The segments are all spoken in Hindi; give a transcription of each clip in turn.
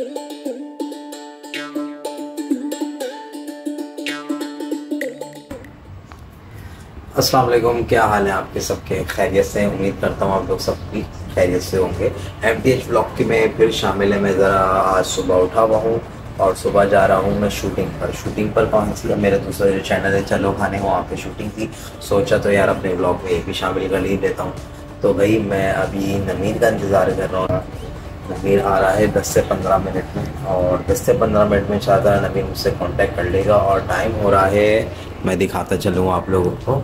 अस्सलाम वालेकुम, क्या हाल है आपके सबके? खैरियत से? उम्मीद करता हूँ आप लोग सब भी खैरियत से होंगे। MTH ब्लॉग की में फिर शामिल है। मैं ज़रा आज सुबह उठा हुआ हूँ और सुबह जा रहा हूँ मैं शूटिंग पर कौन सी है, मेरे दूसरे जो चैनल है चलो खाने, वहाँ पे शूटिंग थी। सोचा तो यार अपने ब्लॉग में ये भी शामिल कर ही देता हूँ। तो भाई मैं अभी नमीर का इंतज़ार कर रहा हूँ। नमीर आ रहा है 10 से 15 मिनट में, और 10 से 15 मिनट में चाहता है नमीर मुझसे कांटेक्ट कर लेगा। और टाइम हो रहा है, मैं दिखाता चलूँ आप लोगों को।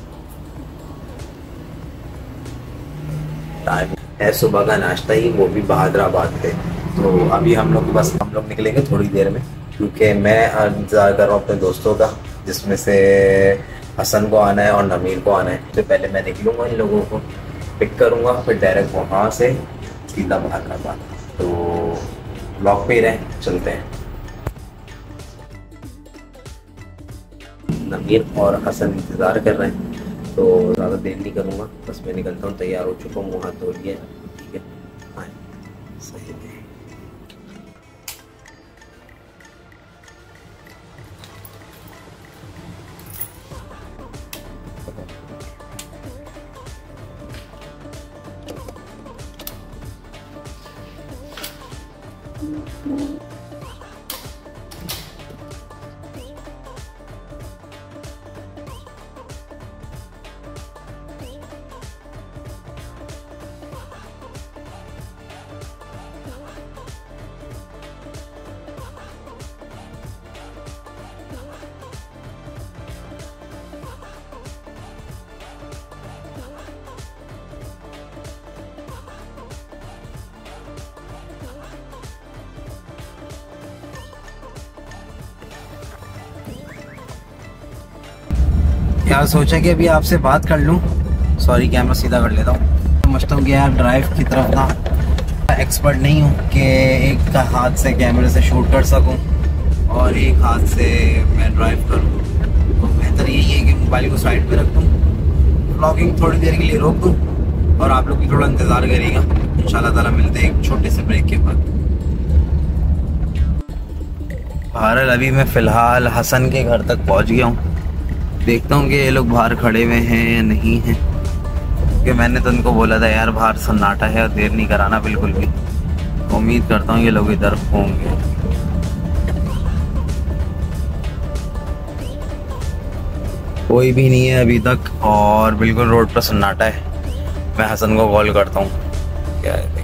टाइम है सुबह का नाश्ता ही, वो भी बहादुराबाद पे। तो अभी हम लोग निकलेंगे थोड़ी देर में, क्योंकि मैं इंतज़ार कर रहा हूँ अपने दोस्तों का, जिसमें से हसन को आना है और नमीर को आना है। तो पहले मैं निकलूँगा, इन लोगों को पिक करूँगा, फिर डायरेक्ट वहाँ से सीधा बहादुराबाद। तो ब्लॉक पे ही रहें, चलते हैं। नमीर और हसन इंतज़ार कर रहे हैं, तो ज़्यादा देर नहीं करूँगा, बस मैं निकलता हूँ। तैयार हो चुका हूँ, मुँह हाथ धो लिया, ठीक है। हाँ सही है। यार सोचा कि अभी आपसे बात कर लूं। सॉरी, कैमरा सीधा कर लेता हूँ। समझता हूँ कि यार ड्राइव की तरफ ना एक्सपर्ट नहीं हूँ कि एक हाथ से कैमरे से शूट कर सकूँ और एक हाथ से मैं ड्राइव करूँ। तो बेहतर यही है कि मोबाइल को साइड पे रख दूँ, व्लॉगिंग थोड़ी देर के लिए रोक दूँ, और आप लोग भी थोड़ा इंतज़ार करिएगा। इंशाल्लाह ताला मिलते हैं एक छोटे से ब्रेक के बाद। बहरहाल अभी मैं फ़िलहाल हसन के घर तक पहुँच गया हूँ। देखता हूँ कि ये लोग बाहर खड़े हुए हैं या नहीं हैं, क्योंकि मैंने तो उनको बोला था यार बाहर सन्नाटा है और देर नहीं कराना बिल्कुल भी। उम्मीद करता हूँ ये लोग इधर होंगे। कोई भी नहीं है अभी तक और बिल्कुल रोड पर सन्नाटा है। मैं हसन को कॉल करता हूँ, क्या है।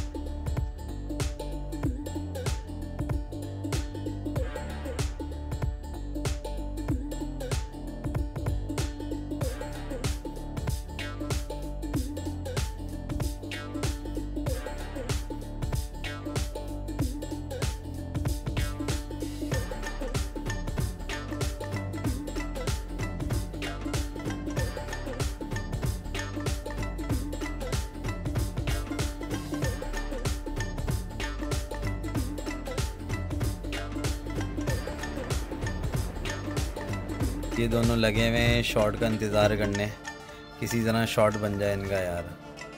ये दोनों लगे हुए हैं शॉट का इंतज़ार करने, किसी तरह शॉट बन जाए इनका यार।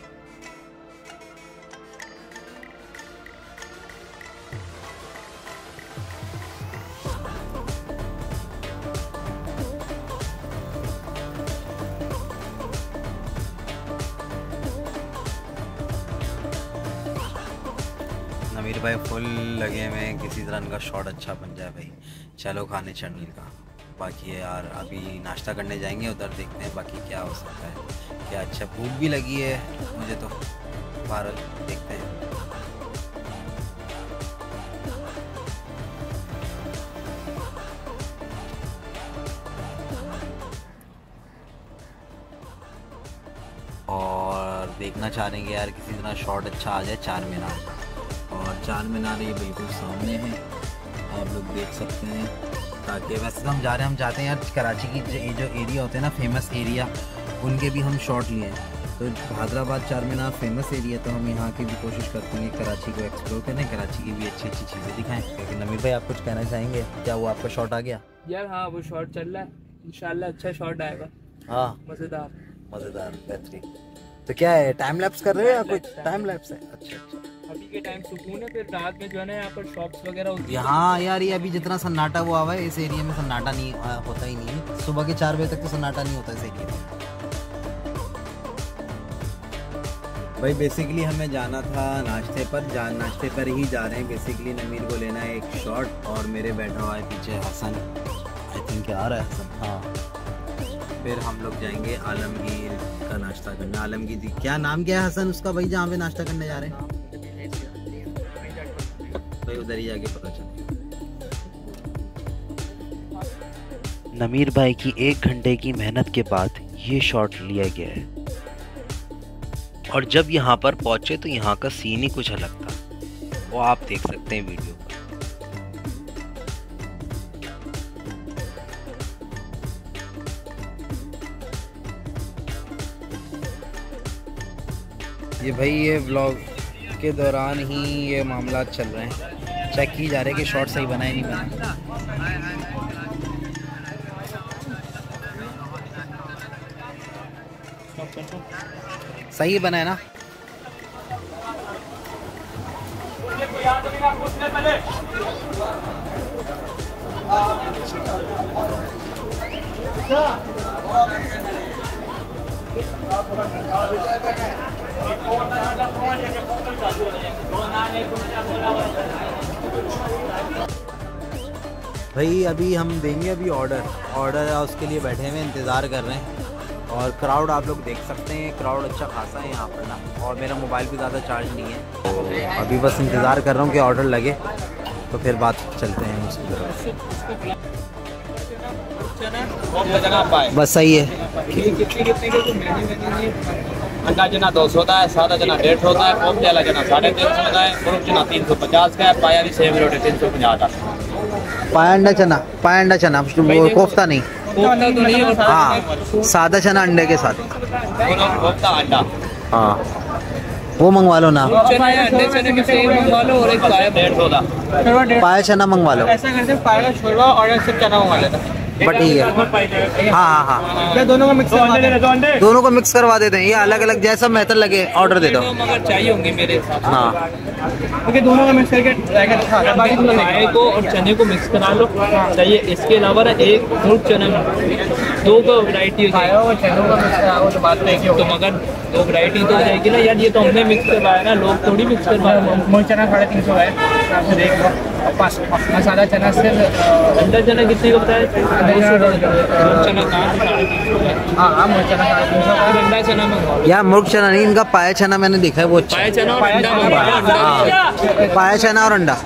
नमीर भाई फुल लगे हुए हैं, किसी तरह इनका शॉट अच्छा बन जाए भाई। चलो खाने चढ़ने का बाकी है यार, अभी नाश्ता करने जाएंगे, उधर देखते हैं बाकी क्या हो सकता है। क्या अच्छा, भूख भी लगी है मुझे तो, बाहर देखते हैं। और देखना चाह रहे हैं यार किसी तरह शॉट अच्छा आ जाए चार मीनार का, और चार मीनार ये बिल्कुल सामने है, आप लोग देख सकते हैं। ताकि वैसे तो हम चाहते हैं यार कराची की जो एरिया होते हैं ना फेमस एरिया, उनके भी हम शॉट लिए हैं। तो हैदराबाद चार मीनार फेमस एरिया, तो हम यहाँ की भी कोशिश करते हैं कराची को एक्सप्लोर करें, कराची की भी अच्छी अच्छी चीज़ें दिखाएं। लेकिन नमीर भाई आप कुछ कहना चाहेंगे? क्या वो आपका शॉट आ गया? यार हाँ वो शॉट चल रहा है, इंशाल्लाह अच्छा शॉट आएगा। हाँ मज़ेदार बेहतरीन। तो क्या है, टाइम लैप्स कर रहे हो या कुछ टाइम लैप्स है? अच्छा अच्छा, अभी के टाइम सुकून है, फिर रात में जो है ना यहाँ पर शॉप्स वगैरह होती है। यहाँ यार ये अभी जितना सन्नाटा हुआ हुआ है इस एरिया में, सन्नाटा नहीं होता ही नहीं है। सुबह के 4 बजे तक तो सन्नाटा नहीं होता इस एरिया में। भाई बेसिकली हमें जाना था नाश्ते पर, नाश्ते पर ही जा रहे हैं। बेसिकली नमीर को लेना है एक शॉट, और मेरे बैठा हुआ है पीछे हसन, आई थिंक आ रहा है हसन, हाँ। फिर हम लोग जाएंगे आलमगीर का नाश्ता करने। आलमगीर क्या नाम क्या है हसन उसका भाई, जहाँ पे नाश्ता करने जा रहे हैं? भाई उधर ही जाके पता चलेगा। नमीर भाई की 1 घंटे की मेहनत के बाद ये शॉट लिया गया है, और जब यहाँ पर पहुँचे तो यहाँ का सीन ही कुछ अलग था, वो आप देख सकते हैं वीडियो पर। ये भाई ये व्लॉग के दौरान ही ये मामला चल रहे हैं, चेक की जा रहे हैं कि शॉट सही बना है नहीं बना। सही बना है ना? भाई अभी हम देंगे अभी ऑर्डर है, उसके लिए बैठे हुए इंतज़ार कर रहे हैं। और क्राउड आप लोग देख सकते हैं, क्राउड अच्छा खासा है यहाँ पर ना, और मेरा मोबाइल भी ज़्यादा चार्ज नहीं है, तो अभी बस इंतज़ार कर रहा हूँ कि ऑर्डर लगे तो फिर बात चलते हैं उसकी तरफ। बस सही है। अंडा चना 200 होता है, सादा चना 150 होता है, कोफ्ते वाला चना 350 होता है, मुर्ग चना 350 का है, पाया भी सेम रोटी 350 का। पाया अंडा चना वो कोफ्ता नहीं, कोफ्ता तो नहीं है, हाँ सादा चना अंडे के साथ, कोफ्ता अंडा, हाँ वो मंगवा लो ना। चना या अंडे चने में से मंगवा लो, और एक पाया 150 का पाया चना मंगवा लो। ऐसा करते हैं, पाया का छोड़वा और सिर्फ चना मंगवा लेता बट ठीक है, हाँ हाँ हाँ, क्या दोनों को मिक्स करवा देते? दोनों को मिक्स करवा देते हैं, ये अलग अलग जैसा मेथड लगे ऑर्डर दे दो। मगर चाहिए होंगे मेरे हिसाब से, हाँ क्योंकि दोनों को मिक्स करके पाए को और चने को मिक्स करा लो चाहिए। इसके अलावा ना एक मुर्ग चना में 2 वैरायटी हो जाएगी, तो मगर 2 वैरायटी तो हो जाएगी ना यार। ये तो हमने मिक्स करवाया ना, लोग थोड़ी मिक्स करवाया। मुर्ग चना 350 है, देख लो। मसाला चना से अंडा चना कितने का बताया? 200 चना हाँ मुर्ग चना 350, अंडा चना मंगवाओ। यार मुर्ग चना नहीं, इनका पाया चना मैंने देखा है, वो अच्छा पाया चना और अंडा मंगवाओ। पाया चना और अंडा,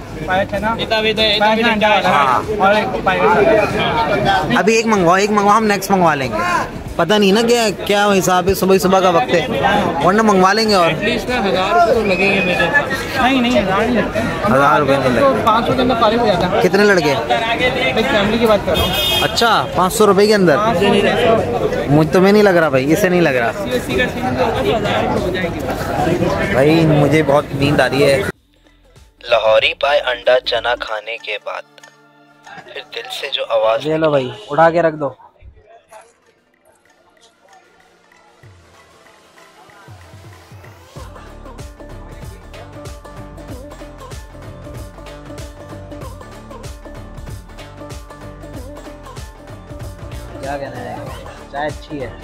अभी एक मंगवाओ, हम नेक्स्ट मंगवा लेंगे। पता नहीं ना क्या हिसाब है, सुबह का वक्त है, वरना मंगवा लेंगे। और एटलीस्ट 1000 रुपये तो लगेंगे मेरे। नहीं 1000 नहीं लगते, 1000 रुपये नहीं लगते, 500 के अंदर पारी हो जाता है। कितने लड़के? एक फैमिली की बात कर रहा हूँ। अच्छा 500 रुपये के अंदर? मुझे तुम्हें नहीं लग रहा भाई, इसे नहीं लग रहा भाई, मुझे बहुत नींद आ रही है। लाहौरी पाए अंडा चना खाने के बाद फिर दिल से जो आवाज़, ले लो भाई, उठा के रख दो। क्या कहना है, चाय अच्छी है,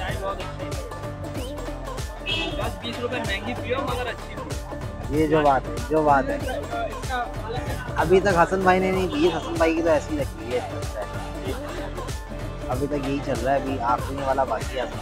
10-20 रुपए महंगी पियो मगर अच्छी पियो। ये जो बात है अभी तक हसन भाई ने नहीं दी, हसन भाई की तो ऐसी लगती है, अभी तक यही चल रहा है, अभी आखिरी वाला बाकी है।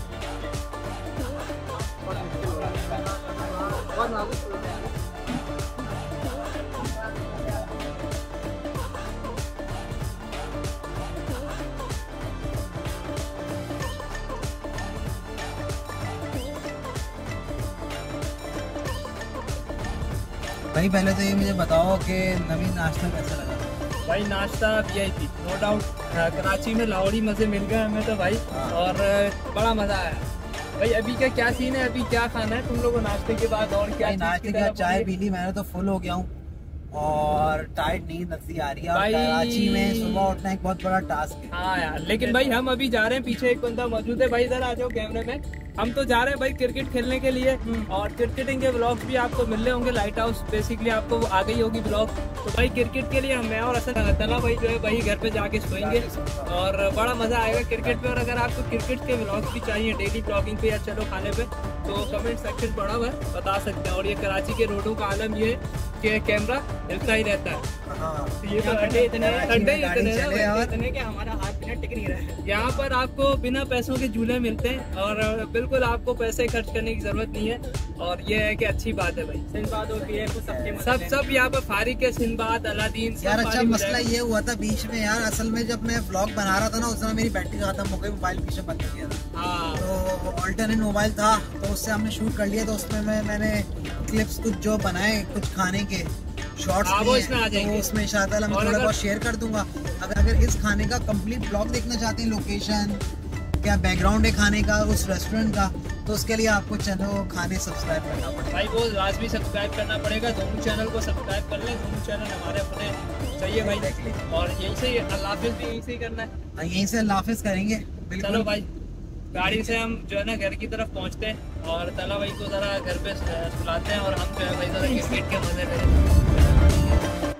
भाई पहले तो ये मुझे बताओ कि नवीन नाश्ता कैसा लगा? भाई नाश्ता VIP नो डाउट, कराची में लाहौरी मज़े मिल गए हमें तो भाई, और बड़ा मज़ा आया भाई। अभी का क्या सीन है, अभी क्या खाना है तुम लोगों को नाश्ते के बाद? और क्या नाश्ते के बाद चाय पी ली मैंने, तो फुल हो गया हूँ और टाइट नींद नजर आ रही है। और कराची में सुबह उठना एक बहुत बड़ा टास्क है। हाँ यार, लेकिन भाई हम अभी जा रहे हैं, पीछे एक बंदा मौजूद है भाई, इधर आ जाओ कैमरे में। हम तो जा रहे हैं भाई क्रिकेट खेलने के लिए, और क्रिकेटिंग के ब्लॉग भी आपको मिल रहे होंगे। लाइट हाउस बेसिकली आपको आ गई होगी ब्लॉग। तो भाई क्रिकेट के लिए मैं और असल तला भाई जो है वही घर पे जाके सोएंगे और बड़ा मजा आएगा क्रिकेट पे। और अगर आपको क्रिकेट के ब्लॉग भी चाहिए डेली ब्लॉगिंग पे या चलो खाने पे, तो कमेंट सेक्शन बड़ा हुआ है, बता सकते हैं। और ये कराची के रोडों का आलम ये है कि कैमरा हिलता ही रहता है। ये तो ठंडे इतने इतने कि हमारा हाथ बिना टिक नहीं रहा है। यहाँ पर आपको बिना पैसों के झूले मिलते हैं और बिल्कुल आपको पैसे खर्च करने की जरूरत नहीं है। और ये है कि अच्छी बात है भाई, सिंबाद होती है सब यहाँ पर फारिक है, सिंबाद, अलादीन यार अच्छा मसला ये हुआ था बीच में यार, असल में जब मैं व्लॉग बना रहा था ना उस समय मेरी बैटरी खत्म हो गई, मोबाइल पीछे बंद कर दिया था। हाँ तो ऑल्टरनेट मोबाइल था तो उससे हमने शूट कर लिया। तो उसमें मैंने क्लिप्स कुछ जो बनाए कुछ खाने के शॉर्ट्स वो इसमें आ जाएंगे। तो उसमें इंशाअल्लाह मैं थोड़ा बहुत शेयर कर दूंगा। अगर इस खाने का कंप्लीट ब्लॉग देखना चाहते हैं, लोकेशन क्या बैकग्राउंड है खाने का उस रेस्टोरेंट का, तो उसके लिए आपको चैनल खाने सब्सक्राइब करना पड़ेगा भाई, वो लाजमी सब्सक्राइब करना पड़ेगा। दोनों चैनल को सब्सक्राइब कर लें, दोनों चैनल हमारे अपने चाहिए भाई। और यहीं से अल्लाह हाफिज़ भी यहीं से ही करना है। यहीं से अल्लाह हाफिज़ करेंगे। चलो भाई गाड़ी से हम जो है ना घर की तरफ पहुंचते हैं और तला भाई को जरा घर पे सुलाते हैं और हम जो है भाई जरा क्रिकेट के मजे लें।